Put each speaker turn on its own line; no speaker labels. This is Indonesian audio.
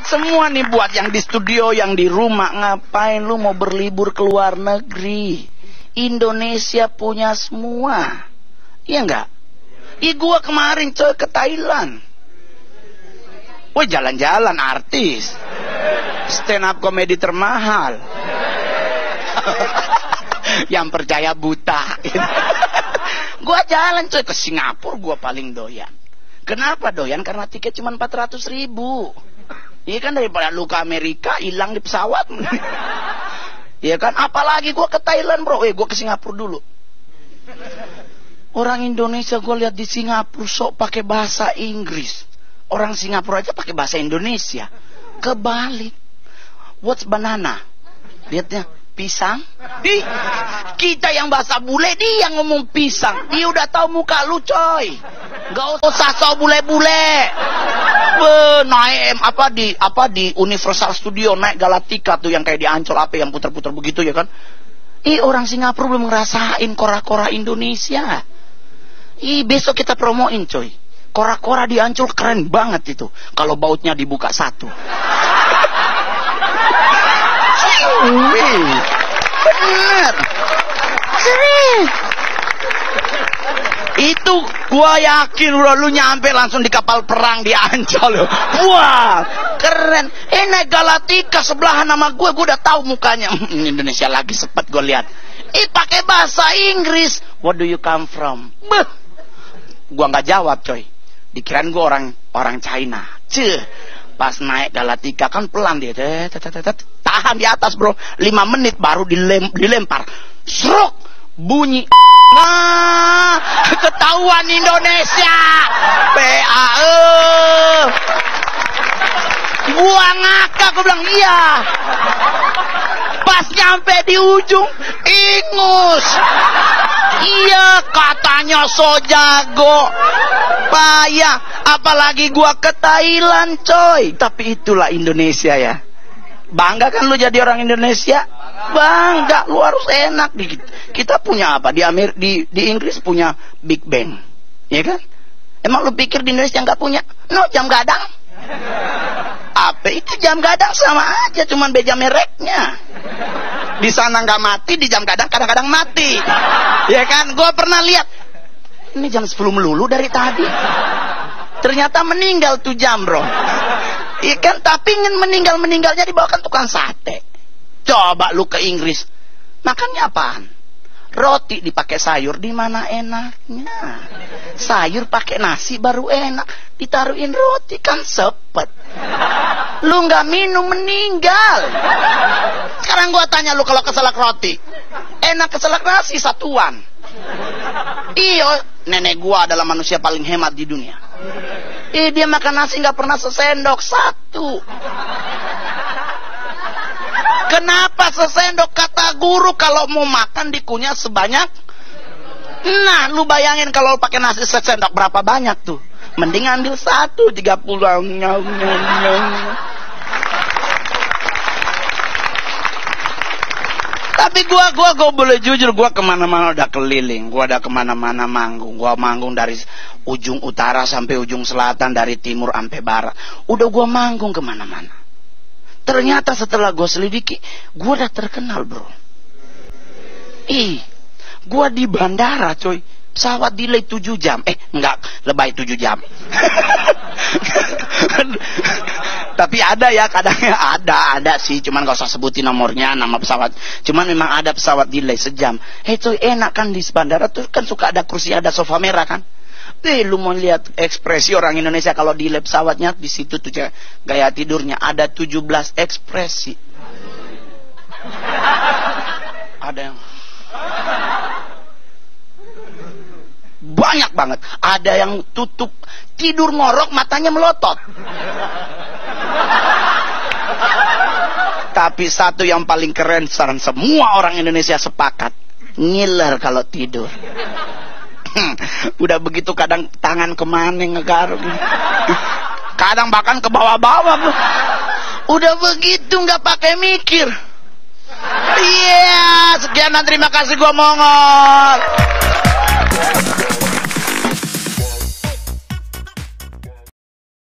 Semua nih buat yang di studio, yang di rumah, ngapain lu mau berlibur ke luar negeri? Indonesia punya semua. Iya enggak? Gua kemarin coy ke Thailand. Woi, jalan-jalan artis. Stand up komedi termahal. Yang percaya buta. Gua jalan coy ke Singapura, gua paling doyan. Kenapa doyan? Karena tiket cuma 400.000. Iya kan, daripada lu ke Amerika hilang di pesawat. Iya kan, apalagi gua ke Thailand bro. Gua ke Singapura dulu. Orang Indonesia gua lihat di Singapura sok pakai bahasa Inggris. Orang Singapura aja pakai bahasa Indonesia. Kebalik. What's banana? Lihatnya pisang. Kita yang bahasa bule, dia yang ngomong pisang. Dia udah tahu muka lu coy. Gak usah sok bule-bule. Naik di Universal Studio, naik Galactica tuh yang kayak di Ancol apa yang putar-putar begitu ya kan. Orang Singapura belum ngerasain kora-kora Indonesia. Besok kita promoin coy. Kora-kora di Ancol keren banget itu. Kalau bautnya dibuka satu. Bener. Itu gua yakin udah lu nyampe langsung di kapal perang di Ancol. Wah, keren. Naik Galactica sebelahan nama gue udah tahu mukanya. Indonesia lagi sepet gue lihat. Pakai bahasa Inggris. What do you come from? Gua nggak jawab coy. Dikirain gue orang China. Pas naik Galactica kan pelan dia. Tahan di atas bro. 5 menit baru dilempar. Srok. Bunyi. Nah, ketahuan Indonesia. PAE. Gua ngakak, gua bilang iya. Pas nyampe di ujung, ingus. Iya, katanya so jago. Payah, apalagi gua ke Thailand coy. Tapi itulah Indonesia ya. Bangga kan lu jadi orang Indonesia? Bangga, lu harus enak. Kita punya apa? Di Inggris punya Big Bang, ya kan? Emang lu pikir di Indonesia nggak punya? No, jam gadang. Apa itu jam gadang sama aja, cuman beda mereknya. Di sana nggak mati, di jam gadang kadang-kadang mati. Ya kan? Gua pernah lihat. Ini jam 10 melulu dari tadi. Ternyata meninggal tuh jam, bro. Ikan tapi ingin meninggalnya dibawakan tukang sate. Coba lu ke Inggris, makannya apaan? Roti dipakai sayur, di mana enaknya? Sayur pakai nasi baru enak. Ditaruhin roti kan sepet. Lu nggak minum meninggal. Sekarang gua tanya lu, kalau keselak roti, enak keselak nasi satuan? Iyo, nenek gua adalah manusia paling hemat di dunia. Dia makan nasi nggak pernah sesendok, satu. Kenapa sesendok? Kata guru kalau mau makan dikunyah sebanyak. Nah, lu bayangin kalau pakai nasi sesendok berapa banyak tuh? Mending ambil satu, 30. Tapi gua boleh jujur, gua kemana-mana udah keliling. Gua udah kemana-mana manggung. Gua manggung dari ujung utara sampai ujung selatan, dari timur sampai barat. Udah gua manggung kemana-mana. Ternyata setelah gue selidiki, gue udah terkenal bro. Gue di bandara coy, pesawat delay 7 jam. Enggak, lebay 7 jam. Tapi ada ya, kadangnya ada sih. Cuman gak usah sebutin nomornya, nama pesawat. Cuman memang ada pesawat delay sejam. Coy, enak kan di bandara tuh kan suka ada kursi, ada sofa merah kan. Lu mau lihat ekspresi orang Indonesia kalau di lab pesawatnya, di situ tuh gaya tidurnya ada 17 ekspresi. Ada yang banyak banget. Ada yang tutup tidur ngorok, matanya melotot. Tapi satu yang paling keren, semua orang Indonesia sepakat, ngiler kalau tidur. Udah begitu kadang tangan kemana ngegaruk, kadang bahkan ke bawah-bawah. Udah begitu nggak pakai mikir. Sekian dan terima kasih, gua Mongol.